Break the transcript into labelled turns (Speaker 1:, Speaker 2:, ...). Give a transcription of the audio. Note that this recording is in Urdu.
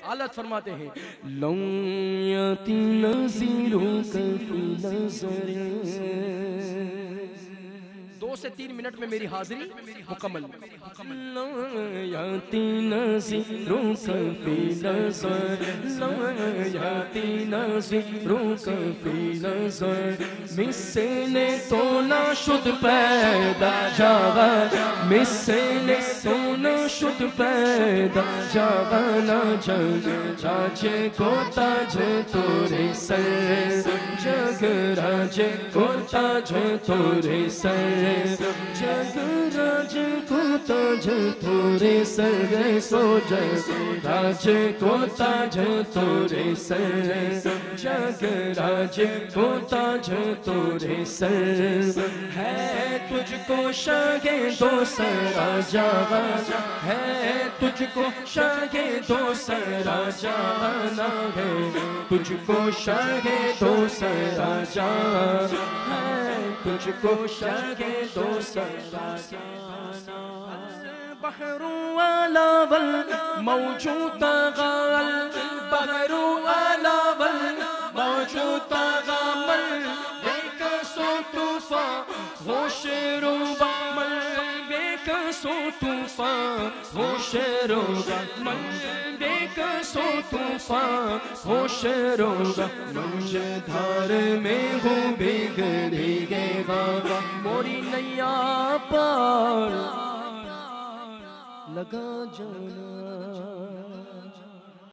Speaker 1: حالت فرماتے ہیں
Speaker 2: لم یاتی نظیرک فی نظر
Speaker 1: 2 سے 3 منٹ میں میری حاضری مکمل
Speaker 2: لم یاتی نظیرک فی نظر لم یاتی نظیرک فی نظر مثل تو نہ شد پیدا جاون مثل تو نہ شد پیدا جاون جگ کو تاج تورے سر جگ راج کو تاج تورے سر جگ راج کو تاج تورے سر سو جگ راج کو تاج تورے سر جگ راج کو تاج تورے سر ہے تجھ کو شاہ دو سرا جانا ہے تجھ کو شاہ دو سرا جانا ہے تجھ کو شاہ دو سرا جانا ہے تجھ کو شاہ دو سرا جانا بحر والا والموجود غال بحر والا والموجود غامل ایک سو طوفان وہ شیر و بامل ایک سو طوفان وہ شیر و بامل ایک سو طوفان وہ شیر و بامل دھار میں ہوں بگڑی گے بابا موری نیا پار لگا جانا